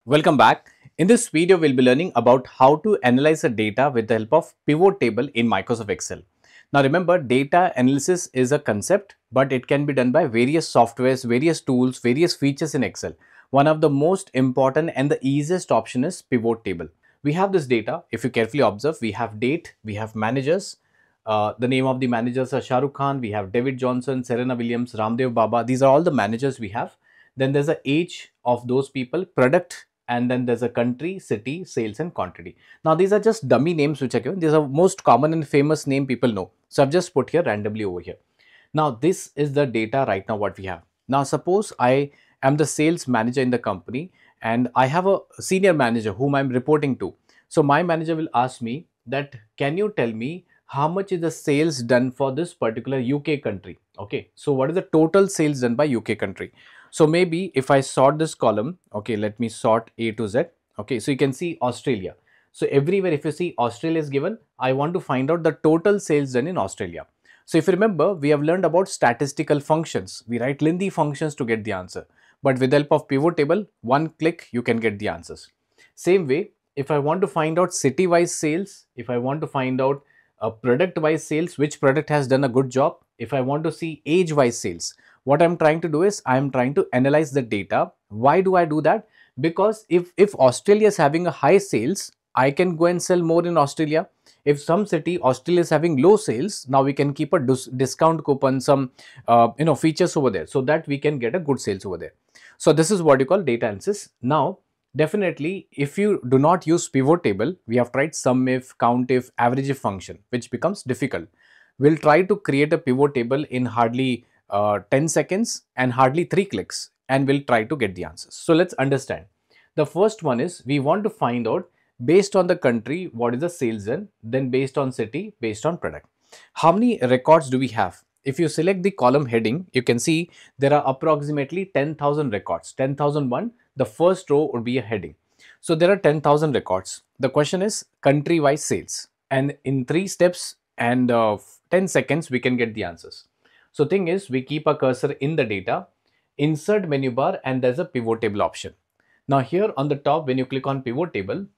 Welcome back. In this video, we'll be learning about how to analyze the data with the help of pivot table in Microsoft Excel. Now remember, data analysis is a concept, but it can be done by various softwares, various tools, various features in Excel. One of the most important and the easiest option is pivot table. We have this data. If you carefully observe, we have date, we have managers. The name of the managers are Shah Rukh Khan, we have David Johnson, Serena Williams, Ramdev Baba. These are all the managers we have. Then there's a age of those people, product, and then there's a country, city, sales and quantity. Now these are just dummy names which are given. These are most common and famous name people know. So I've just put here randomly over here. Now this is the data right now what we have. Now suppose I am the sales manager in the company and I have a senior manager whom I'm reporting to. So my manager will ask me that, can you tell me how much is the sales done for this particular UK country? Okay, so what is the total sales done by UK country? So maybe if I sort this column, okay, let me sort A to Z. Okay, so you can see Australia. So everywhere if you see Australia is given, I want to find out the total sales done in Australia. So if you remember, we have learned about statistical functions. We write lengthy functions to get the answer. But with the help of pivot table, one click, you can get the answers. Same way, if I want to find out city-wise sales, if I want to find out product-wise sales, which product has done a good job, if I want to see age-wise sales, what I'm trying to do is I'm trying to analyze the data. Why do I do that? Because if Australia is having a high sales, I can go and sell more in Australia. If some city Australia is having low sales, now we can keep a discount coupon, some features over there, so that we can get a good sales over there. So this is what you call data analysis. Now definitely, if you do not use pivot table, we have tried sum if, count if, average if function, which becomes difficult. We'll try to create a pivot table in hardly 10 seconds and hardly 3 clicks, and we'll try to get the answers. So let's understand. The first one is we want to find out based on the country what is the sales in, then based on city, based on product. How many records do we have? If you select the column heading, you can see there are approximately 10,000 records. 10,001, the first row would be a heading. So there are 10,000 records. The question is country wise sales, and in 3 steps and 10 seconds we can get the answers. So thing is, we keep a cursor in the data, insert menu bar, and there's a pivot table option. Now here on the top, when you click on pivot table,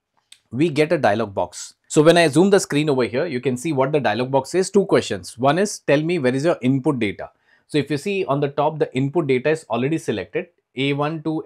we get a dialog box. So when I zoom the screen over here, you can see what the dialog box says. 2 questions. One is, tell me where is your input data. So if you see on the top, the input data is already selected, A1 to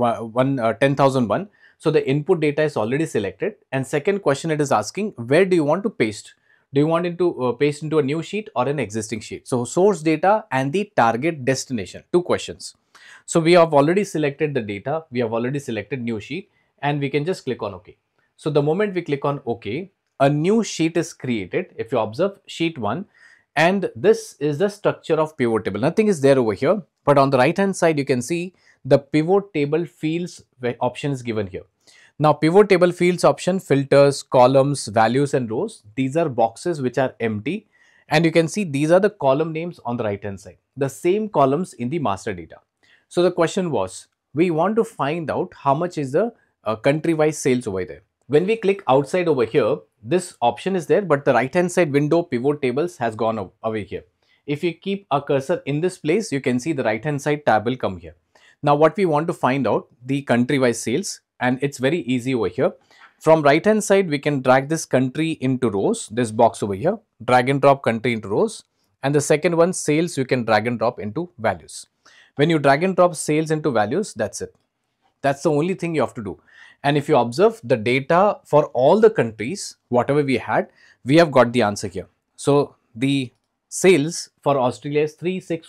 H1 10,001. So the input data is already selected. And second question, it is asking, where do you want to paste? Do you want it to paste into a new sheet or an existing sheet? So source data and the target destination, 2 questions. So we have already selected the data, we have already selected new sheet, and we can just click on OK. So the moment we click on OK, a new sheet is created. If you observe sheet 1, and this is the structure of pivot table. Nothing is there over here, but on the right hand side, you can see the pivot table fields option is given here. Now pivot table fields option filters, columns, values and rows. These are boxes which are empty, and you can see these are the column names on the right hand side. The same columns in the master data. So the question was, we want to find out how much is the country wise sales over there. When we click outside over here, this option is there, but the right hand side window pivot tables has gone away here. If you keep a cursor in this place, you can see the right hand side tab will come here. Now what we want to find out, the country wise sales, and it's very easy over here. From right hand side, we can drag this country into rows, this box over here, drag and drop country into rows, and the second one, sales, you can drag and drop into values. When you drag and drop sales into values, that's it. That's the only thing you have to do. And if you observe the data for all the countries, whatever we had, we have got the answer here. So the sales for Australia is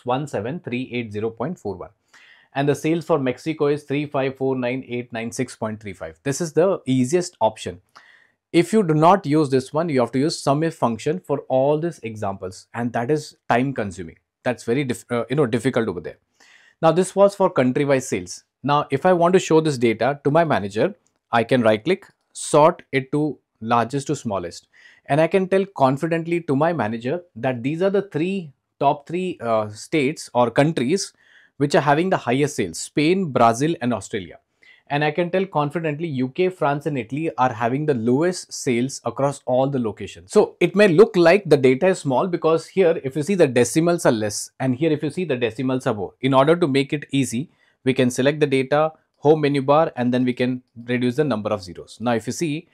3617,380.41. And the sales for Mexico is 3549,896.35. This is the easiest option. If you do not use this one, you have to use sum if function for all these examples, and that is time consuming. That's very difficult over there. Now this was for country wise sales. Now if I want to show this data to my manager, I can right click, sort it to largest to smallest, and I can tell confidently to my manager that these are the top three states or countries which are having the highest sales: Spain, Brazil and Australia. And I can tell confidently UK, France and Italy are having the lowest sales across all the locations. So it may look like the data is small because here if you see the decimals are less, and here if you see the decimals are more. In order to make it easy, we can select the data, home menu bar, and then we can reduce the number of zeros. Now if you see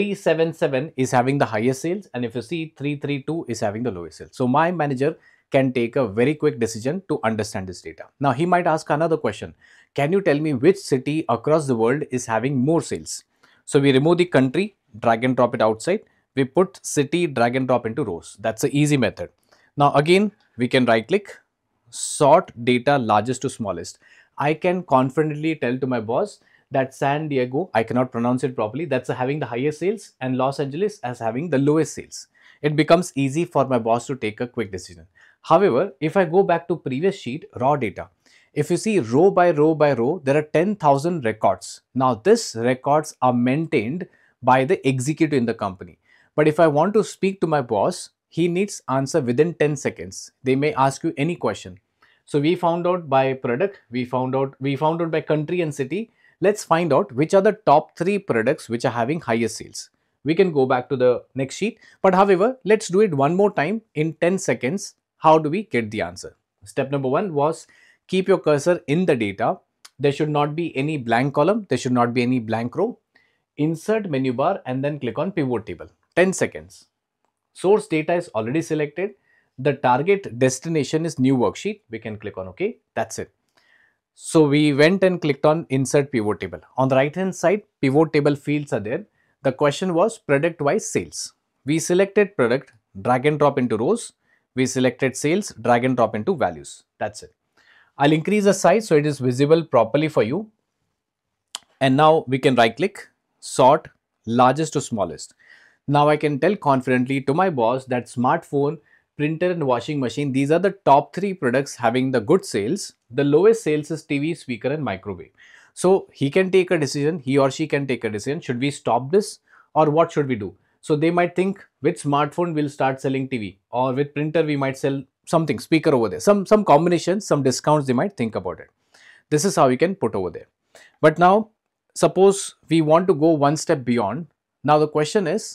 377 is having the highest sales, and if you see 332 is having the lowest sales. So my manager can take a very quick decision to understand this data. Now he might ask another question. Can you tell me which city across the world is having more sales? So we remove the country, drag and drop it outside. We put city, drag and drop into rows. That's an easy method. Now again, we can right click, sort data largest to smallest. I can confidently tell to my boss that San Diego, I cannot pronounce it properly, that's having the highest sales, and Los Angeles as having the lowest sales. It becomes easy for my boss to take a quick decision. However, if I go back to previous sheet, raw data, if you see row by row by row, there are 10,000 records. Now, these records are maintained by the executive in the company. But if I want to speak to my boss, he needs answer within 10 seconds. They may ask you any question. So we found out by product, we found out by country and city. Let's find out which are the top 3 products which are having highest sales. We can go back to the next sheet, but however, let's do it one more time in 10 seconds. How do we get the answer? Step number 1 was keep your cursor in the data. There should not be any blank column. There should not be any blank row. Insert menu bar and then click on pivot table. 10 seconds. Source data is already selected. The target destination is new worksheet. We can click on OK. That's it. So we went and clicked on insert pivot table. On the right hand side, pivot table fields are there. The question was product wise sales. We selected product, drag and drop into rows. We selected sales, drag and drop into values. That's it. I'll increase the size so it is visible properly for you. And now we can right click, sort largest to smallest. Now I can tell confidently to my boss that smartphone, printer and washing machine, these are the top 3 products having the good sales. The lowest sales is TV, speaker and microwave. So he can take a decision, he or she can take a decision. Should we stop this or what should we do? So they might think with smartphone we'll start selling TV, or with printer we might sell something, speaker over there. Some combinations, some discounts they might think about it. This is how you can put over there. But now suppose we want to go one step beyond. Now the question is,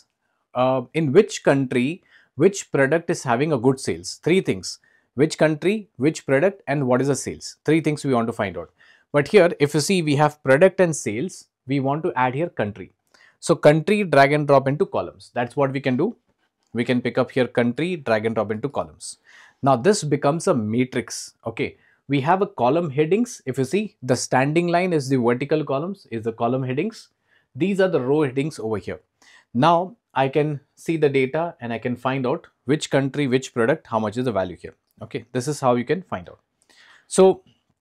in which country, which product is having a good sales? 3 things. Which country, which product and what is the sales? 3 things we want to find out. But here if you see we have product and sales, we want to add here country. So country, drag and drop into columns. That's what we can do. We can pick up here country, drag and drop into columns. Now this becomes a matrix. Okay. We have a column headings. If you see the standing line is the vertical columns, is the column headings. These are the row headings over here. Now I can see the data and I can find out which country, which product, how much is the value here. Okay, this is how you can find out. So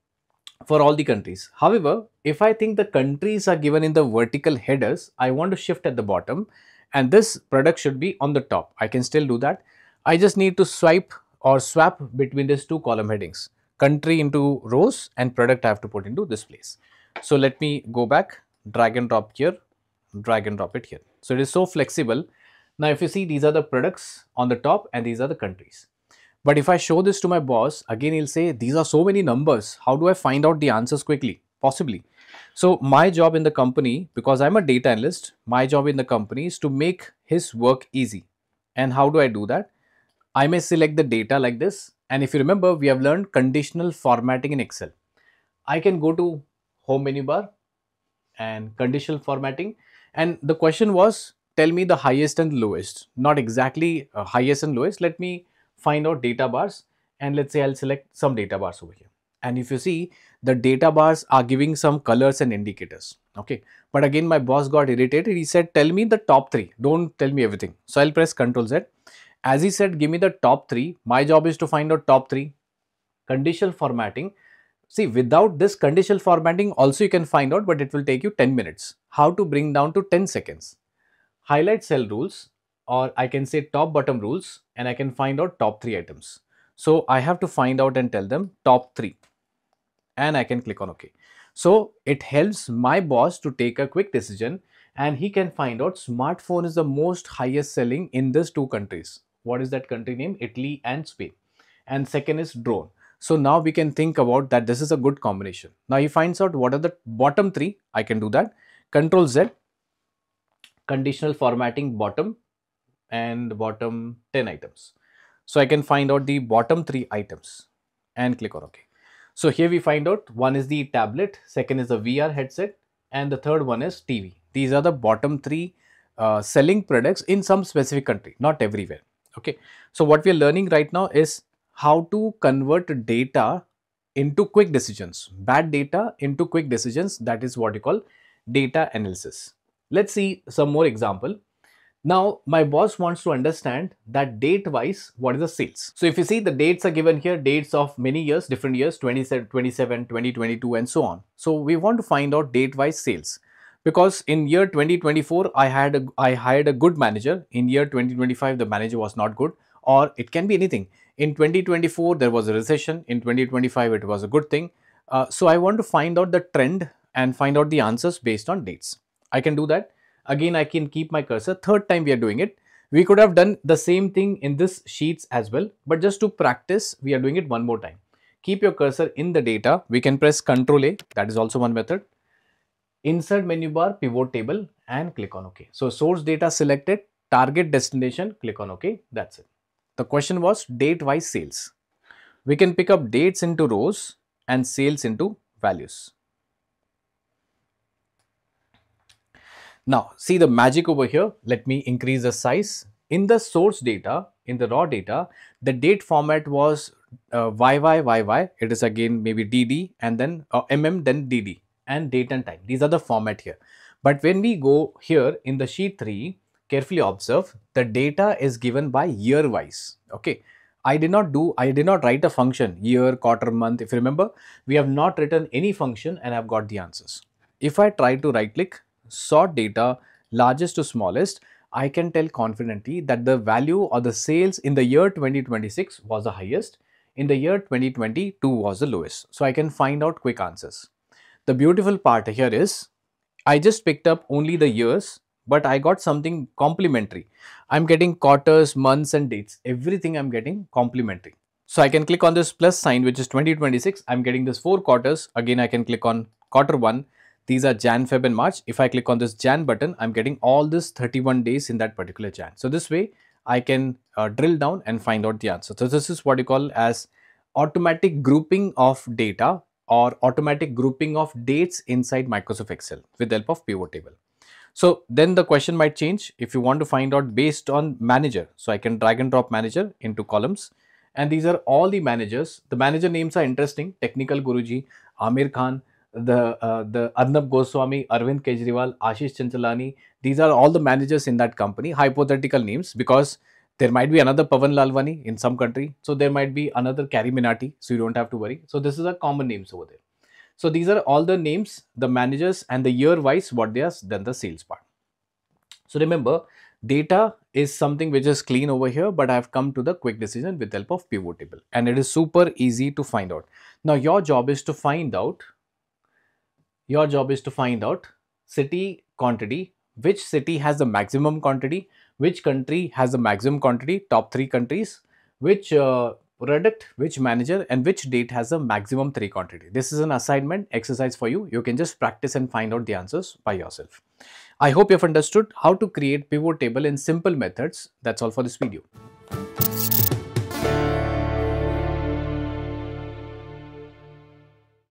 for all the countries. However, if I think the countries are given in the vertical headers, I want to shift at the bottom and this product should be on the top. I can still do that. I just need to swipe or swap between these 2 column headings. Country into rows and product I have to put into this place. So let me go back, drag and drop here, drag and drop it here. So it is so flexible. Now if you see these are the products on the top and these are the countries. But if I show this to my boss, again he'll say these are so many numbers. How do I find out the answers quickly? Possibly. So my job in the company, because I'm a data analyst, my job in the company is to make his work easy. And how do I do that? I may select the data like this. And if you remember, we have learned conditional formatting in Excel. I can go to home menu bar and conditional formatting. And the question was, tell me the highest and lowest. Not exactly highest and lowest. Let me find out data bars. And let's say I'll select some data bars over here. And if you see, the data bars are giving some colors and indicators. Okay. But again, my boss got irritated. He said, tell me the top 3. Don't tell me everything. So I'll press Ctrl Z. As he said, give me the top 3. My job is to find out top 3. Conditional formatting. See, without this conditional formatting also you can find out, but it will take you 10 minutes. How to bring down to 10 seconds. Highlight cell rules, or I can say top bottom rules, and I can find out top 3 items. So I have to find out and tell them top 3. And I can click on OK. So it helps my boss to take a quick decision and he can find out smartphone is the most highest selling in these 2 countries. What is that country name? Italy and Spain. And second is drone. So now we can think about that this is a good combination. Now he finds out what are the bottom 3. I can do that. Ctrl Z, conditional formatting bottom and bottom 10 items. So I can find out the bottom 3 items and click on OK. So here we find out one is the tablet, second is the VR headset, and the third one is TV. These are the bottom three selling products in some specific country, not everywhere. Okay. So what we are learning right now is how to convert data into quick decisions, bad data into quick decisions. That is what you call data analysis. Let's see some more example. Now, my boss wants to understand that date wise, what is the sales? So, if you see the dates are given here, dates of many years, different years, 27, 2022 and so on. So, we want to find out date wise sales because in year 2024, I hired a good manager. In year 2025, the manager was not good, or it can be anything. In 2024, there was a recession. In 2025, it was a good thing. So, I want to find out the trend and find out the answers based on dates. I can do that. Again, I can keep my cursor. Third time we are doing it. We could have done the same thing in this sheets as well, but just to practice, we are doing it one more time. Keep your cursor in the data. We can press Ctrl A. That is also one method. Insert menu bar, pivot table, and click on OK. So source data selected, target destination, click on OK. That's it. The question was date wise sales. We can pick up dates into rows and sales into values. Now, see the magic over here. Let me increase the size. In the source data, in the raw data, the date format was YY. It is again maybe DD and then MM, then DD, and date and time. These are the format here. But when we go here in the sheet 3, carefully observe, the data is given by year wise. Okay. I did not write a function, year, quarter, month. If you remember, we have not written any function and I've got the answers. If I try to right click, sort data largest to smallest, I can tell confidently that the value or the sales in the year 2026 was the highest, in the year 2022 was the lowest. So I can find out quick answers. The beautiful part here is I just picked up only the years, but I got something complementary. I'm getting quarters, months and dates. Everything I'm getting complementary. So I can click on this plus sign, which is 2026. I'm getting this 4 quarters. Again, I can click on quarter 1. These are Jan, Feb and March. If I click on this Jan button, I'm getting all this 31 days in that particular Jan. So this way I can drill down and find out the answer. So this is what you call as automatic grouping of data or automatic grouping of dates inside Microsoft Excel with the help of pivot table. So then the question might change if you want to find out based on manager. So I can drag and drop manager into columns. And these are all the managers. The manager names are interesting. Technical Guruji, Amir Khan, the Arnab Goswami, Arvind Kejriwal, Ashish Chanchalani. These are all the managers in that company. Hypothetical names because there might be another Pavan Lalwani in some country. So there might be another Carrie Minati. So you don't have to worry. So this is a common names over there. So these are all the names, the managers and the year wise what they are, then the sales part. So remember, data is something which is clean over here, but I have come to the quick decision with the help of pivot table and it is super easy to find out. Now your job is to find out city quantity, which city has the maximum quantity, which country has the maximum quantity, top 3 countries, which product, which manager and which date has the maximum 3 quantity. This is an assignment exercise for you. You can just practice and find out the answers by yourself. I hope you have understood how to create pivot table in simple methods. That's all for this video.